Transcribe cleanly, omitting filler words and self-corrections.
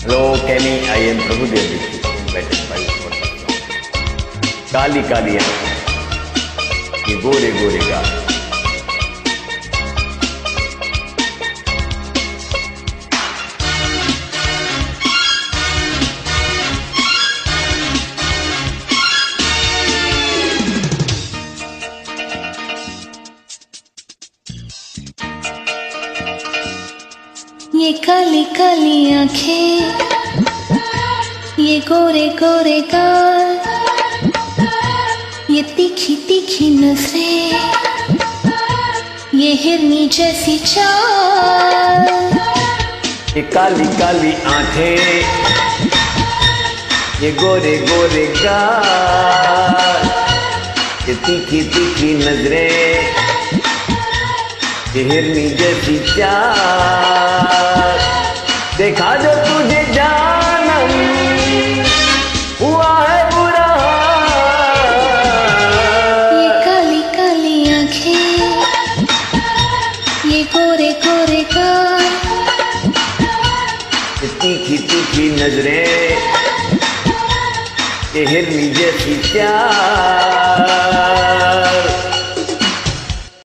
Hello, Kenny. I am Prabhudev Dixit, invited by Utpal. Kali Kali आंखें, ये गोरे गोरे गाल। ये काली काली आंखें, ये गोरे गोरे गाल, ये तीखी तीखी नजरें, ये हिरनी जैसी चाल। ये काली काली आंखें, ये गोरे गोरे गाल, ये तीखी तीखी नजरें, ये हिरनी जैसी चाल। देखा जो तुझे जानम हुआ है बुरा। ये काली काली आंखें, ये गोरे गोरे गाल, ये तीखी तीखी नजरें, ये हिरनी जैसी चाल।